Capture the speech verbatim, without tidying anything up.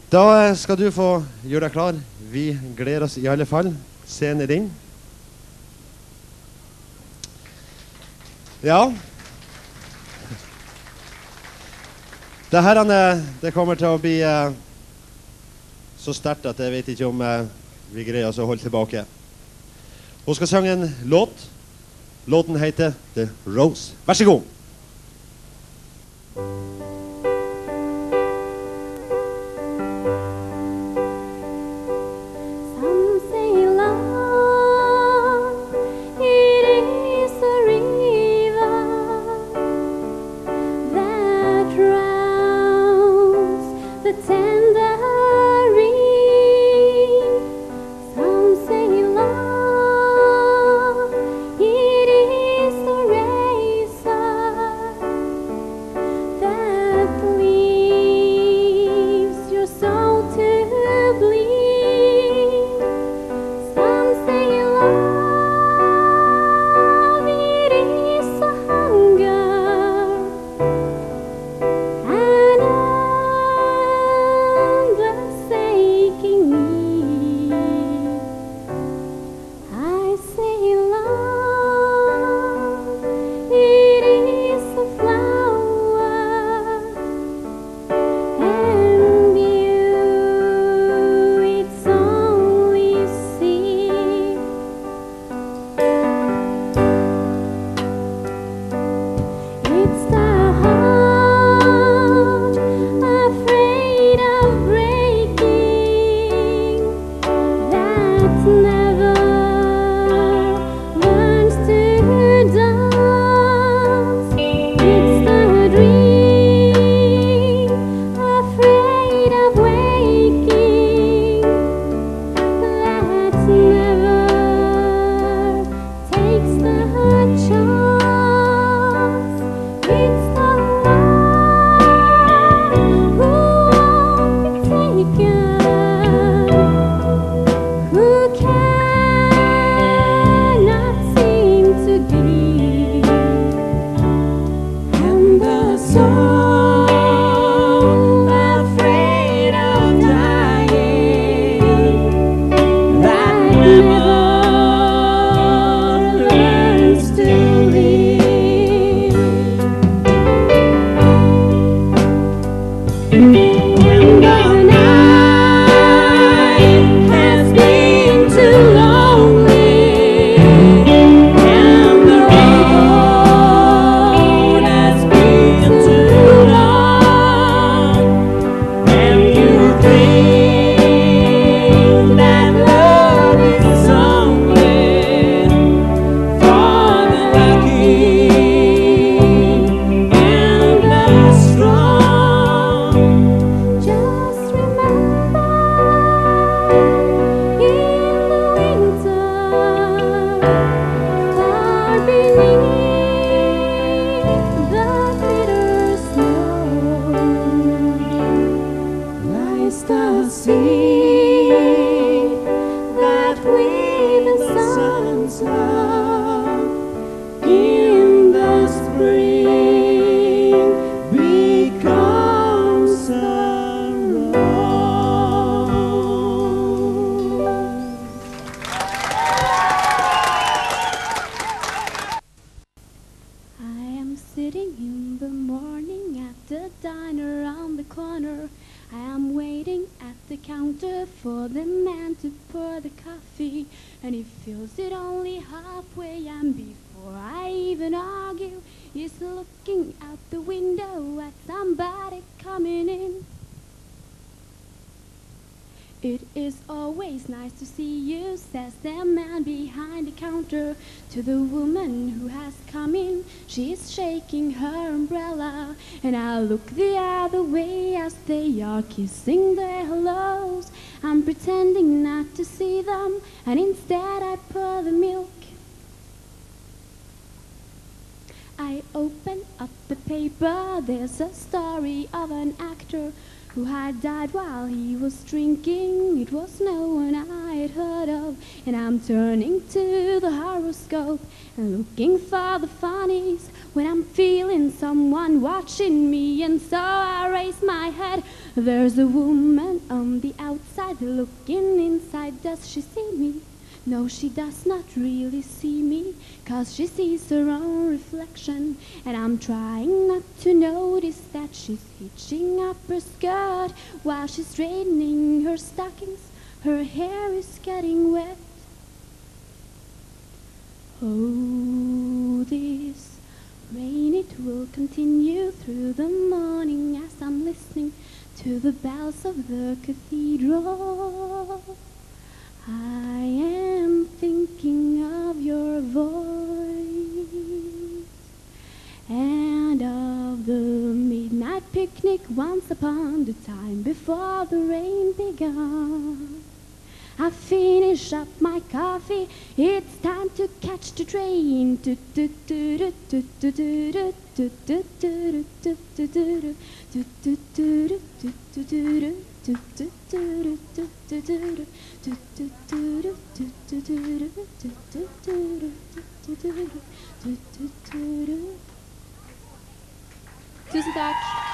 Da skal du få gjøre deg klar. Vi gleder oss i alle fall. Scenen er din. Ja. Det her det kommer til å bli uh, så sterkt at jeg vet ikke om uh, vi greier oss å holde tilbake. Hun skal synge en låt. Låten heter The Rose. Vær så god. It is always nice to see you, says the man behind the counter to the woman who has come in. She's shaking her umbrella, and I look the other way as they are kissing their hellos. I'm pretending not to see them, and instead I pour the milk. I open up the paper, there's a story of an actor who had died while he was drinking. It was known I quite heard of. And I'm turning to the horoscope and looking for the funnies when I'm feeling someone watching me. And so I raise my head. There's a woman on the outside looking inside. Does she see me? No, she does not really see me, 'cause she sees her own reflection. And I'm trying not to notice that she's hitching up her skirt while she's straightening her stockings. Her hair is getting wet. Oh, this rain, it will continue through the morning as I'm listening to the bells of the cathedral. I am thinking of your voice and of the midnight picnic once upon the time before the rain began. I finish up my coffee, it's time to catch the train. Tusen takk.